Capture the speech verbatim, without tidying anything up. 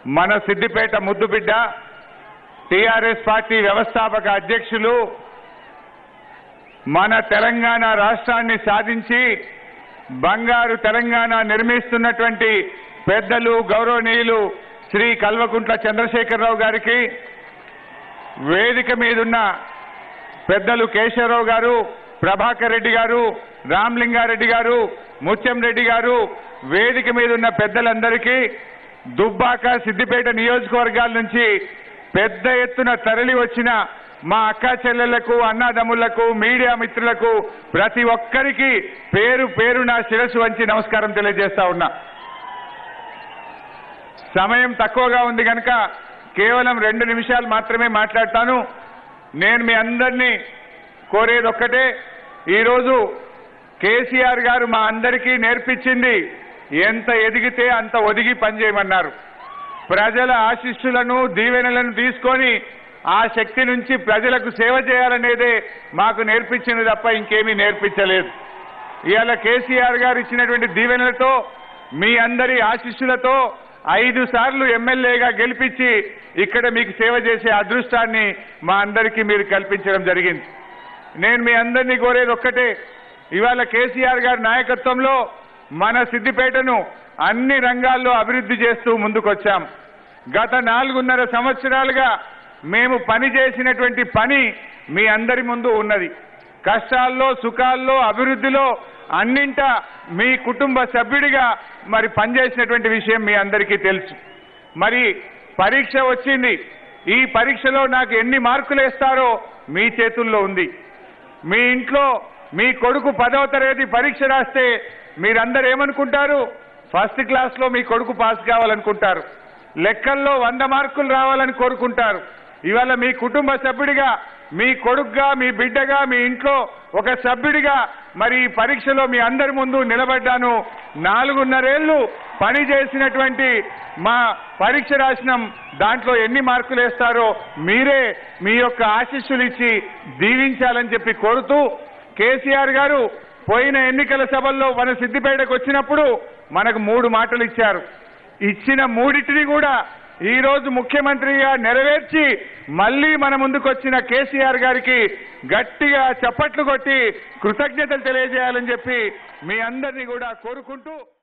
మన సిద్దిపేట ముద్దుబిడ్డ TRS party వ్యవస్థాపక అధ్యక్షులు మన తెలంగాణ రాష్ట్రాన్ని సాధించి బంగారు తెలంగాణ నిర్మిస్తున్నటువంటి పెద్దలు గౌరవనీయులు శ్రీ కల్వకుంట్ల చంద్రశేఖరరావు గారికి, వేదిక మీదున్న పెద్దలు కేశవరావు గారు, ప్రభాకర్ రెడ్డి గారు, రామలింగారెడ్డి గారు, ముత్యం రెడ్డి గారు, వేదిక మీదున్న పెద్దలందరికీ, దుబ్బాక సిద్దిపేట నియోజకవర్గాల నుంచి పెద్ద ఎత్తున తరలి వచ్చిన మా అక్కా చెల్లెళ్లకు, అన్నదమ్ములకు, మీడియా మిత్రులకు ప్రతి ఒక్కరికి పేరు పేరున శిరస్సు వంచి నమస్కారం తెలియజేస్తా ఉన్నా. సమయం తక్కువగా ఉంది కనుక కేవలం రెండు నిమిషాలు మాత్రమే మాట్లాడతాను. నేను మీ అందరినీ కోరేది ఒక్కటే, ఈరోజు కేసీఆర్ గారు మా అందరికీ నేర్పించింది ఎంత ఎదిగితే అంత ఒదిగి పనిచేయమన్నారు. ప్రజల ఆశీస్సులను దీవెనలను తీసుకొని ఆ శక్తి నుంచి ప్రజలకు సేవ చేయాలనేదే మాకు నేర్పించింది తప్ప ఇంకేమీ నేర్పించలేదు. ఇవాళ కేసీఆర్ గారు ఇచ్చినటువంటి దీవెనలతో, మీ అందరి ఆశీస్సులతో ఐదు సార్లు ఎమ్మెల్యేగా గెలిపించి ఇక్కడ మీకు సేవ చేసే అదృష్టాన్ని మా అందరికీ మీరు కల్పించడం జరిగింది. నేను మీ అందరినీ కోరేది ఒక్కటే, ఇవాళ కేసీఆర్ గారి నాయకత్వంలో మన సిద్దిపేటను అన్ని రంగాల్లో అభివృద్ధి చేస్తూ ముందుకొచ్చాం. గత నాలుగున్నర సంవత్సరాలుగా మేము పని చేసినటువంటి పని మీ అందరి ముందు ఉన్నది. కష్టాల్లో, సుఖాల్లో, అభివృద్ధిలో అన్నింట మీ కుటుంబ సభ్యుడిగా మరి పనిచేసినటువంటి విషయం మీ అందరికీ తెలుసు. మరి పరీక్ష వచ్చింది, ఈ పరీక్షలో నాకు ఎన్ని మార్కులు వేస్తారో మీ చేతుల్లో ఉంది. మీ ఇంట్లో మీ కొడుకు పదవ తరగతి పరీక్ష రాస్తే మీరందరూ ఏమనుకుంటారు? ఫస్ట్ క్లాస్లో మీ కొడుకు పాస్ కావాలనుకుంటారు, లెక్కల్లో వంద మార్కులు రావాలని కోరుకుంటారు. ఇవాళ మీ కుటుంబ సభ్యుడిగా, మీ కొడుకుగా, మీ బిడ్డగా, మీ ఇంట్లో ఒక సభ్యుడిగా మరి ఈ పరీక్షలో మీ అందరి ముందు నిలబడ్డాను. నాలుగున్నరేళ్లు పని చేసినటువంటి మా పరీక్ష రాసినాం. దాంట్లో ఎన్ని మార్కులు వేస్తారో మీరే మీ యొక్క ఆశీస్సులు ఇచ్చి దీవించాలని చెప్పి కోరుతూ, కేసీఆర్ గారు పోయిన ఎన్నికల సభల్లో మన సిద్దిపేటకు వచ్చినప్పుడు మనకు మూడు మాటలు ఇచ్చారు. ఇచ్చిన మూడింటిని కూడా ఈ రోజు ముఖ్యమంత్రిగా నెరవేర్చి మళ్లీ మన ముందుకు వచ్చిన కేసీఆర్ గారికి గట్టిగా చప్పట్లు కొట్టి కృతజ్ఞతలు తెలియజేయాలని చెప్పి మీ అందరినీ కూడా కోరుకుంటూ